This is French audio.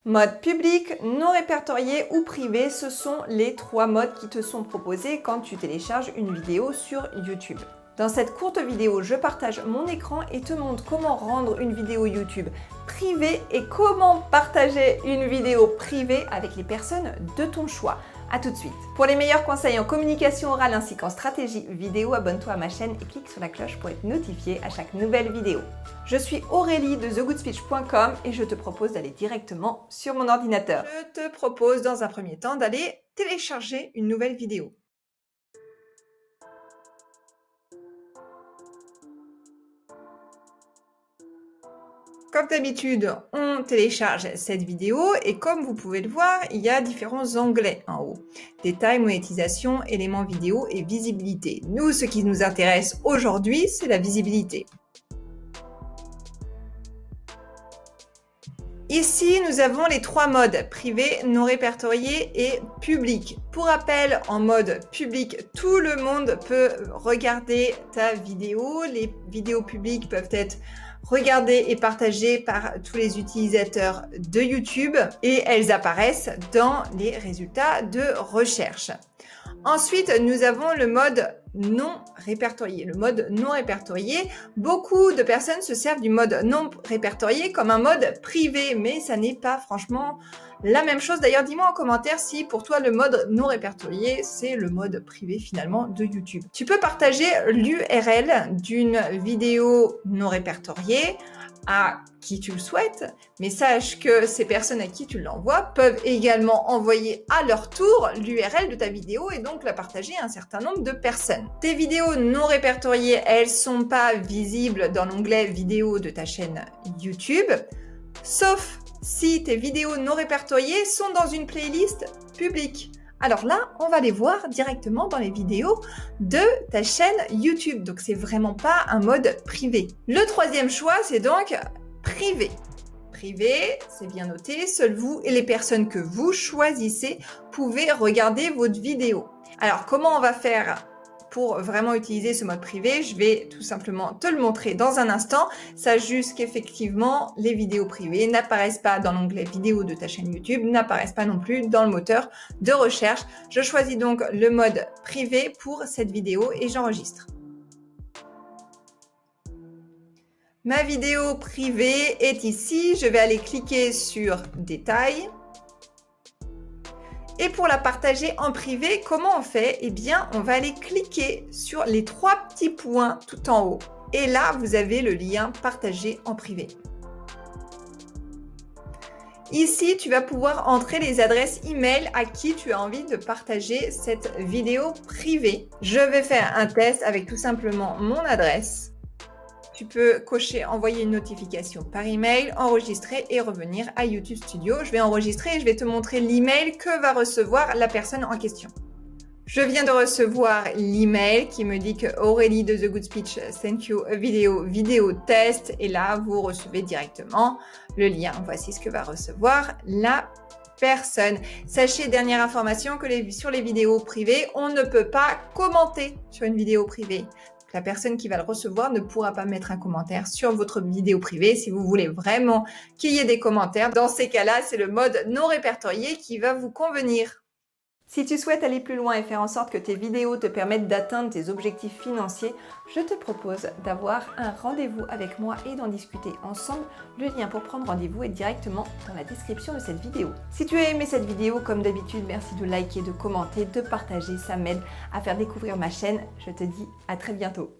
Mode public, non répertorié ou privé, ce sont les trois modes qui te sont proposés quand tu télécharges une vidéo sur YouTube. Dans cette courte vidéo, je partage mon écran et te montre comment rendre une vidéo YouTube privée et comment partager une vidéo privée avec les personnes de ton choix. A tout de suite. Pour les meilleurs conseils en communication orale ainsi qu'en stratégie vidéo, abonne-toi à ma chaîne et clique sur la cloche pour être notifié à chaque nouvelle vidéo. Je suis Aurélie de thegoodspeech.com et je te propose d'aller directement sur mon ordinateur. Je te propose dans un premier temps d'aller télécharger une nouvelle vidéo. Comme d'habitude, on télécharge cette vidéo et comme vous pouvez le voir, il y a différents onglets en haut. Détails, monétisation, éléments vidéo et visibilité. Nous, ce qui nous intéresse aujourd'hui, c'est la visibilité. Ici, nous avons les trois modes, privé, non répertorié et public. Pour rappel, en mode public, tout le monde peut regarder ta vidéo. Les vidéos publiques peuvent être regardées et partagées par tous les utilisateurs de YouTube et elles apparaissent dans les résultats de recherche. Ensuite, nous avons le mode non répertorié. Le mode non répertorié, beaucoup de personnes se servent du mode non répertorié comme un mode privé, mais ça n'est pas franchement la même chose. D'ailleurs, dis-moi en commentaire si pour toi le mode non répertorié, c'est le mode privé finalement de YouTube. Tu peux partager l'URL d'une vidéo non répertoriée à qui tu le souhaites, mais sache que ces personnes à qui tu l'envoies peuvent également envoyer à leur tour l'URL de ta vidéo et donc la partager à un certain nombre de personnes. Tes vidéos non répertoriées, elles sont pas visibles dans l'onglet vidéo de ta chaîne YouTube, sauf si tes vidéos non répertoriées sont dans une playlist publique. Alors là, on va les voir directement dans les vidéos de ta chaîne YouTube. Donc, c'est vraiment pas un mode privé. Le troisième choix, c'est donc privé. Privé, c'est bien noté. Seuls vous et les personnes que vous choisissez pouvez regarder votre vidéo. Alors, comment on va faire pour vraiment utiliser ce mode privé? Je vais tout simplement te le montrer dans un instant. Sache juste qu'effectivement, les vidéos privées n'apparaissent pas dans l'onglet vidéo de ta chaîne YouTube, n'apparaissent pas non plus dans le moteur de recherche. Je choisis donc le mode privé pour cette vidéo et j'enregistre. Ma vidéo privée est ici. Je vais aller cliquer sur Détails. Et pour la partager en privé, comment on fait? Eh bien, on va aller cliquer sur les trois petits points tout en haut. Et là, vous avez le lien Partager en privé. Ici, tu vas pouvoir entrer les adresses email à qui tu as envie de partager cette vidéo privée. Je vais faire un test avec tout simplement mon adresse. Tu peux cocher envoyer une notification par email, enregistrer et revenir à YouTube Studio. Je vais enregistrer et je vais te montrer l'email que va recevoir la personne en question. Je viens de recevoir l'email qui me dit que Aurélie de The Good Speech sent you a vidéo test et là vous recevez directement le lien. Voici ce que va recevoir la personne. Sachez, dernière information, que sur les vidéos privées, on ne peut pas commenter sur une vidéo privée. La personne qui va le recevoir ne pourra pas mettre un commentaire sur votre vidéo privée. Si vous voulez vraiment qu'il y ait des commentaires, dans ces cas-là, c'est le mode non répertorié qui va vous convenir. Si tu souhaites aller plus loin et faire en sorte que tes vidéos te permettent d'atteindre tes objectifs financiers, je te propose d'avoir un rendez-vous avec moi et d'en discuter ensemble. Le lien pour prendre rendez-vous est directement dans la description de cette vidéo. Si tu as aimé cette vidéo, comme d'habitude, merci de liker, de commenter, de partager. Ça m'aide à faire découvrir ma chaîne. Je te dis à très bientôt.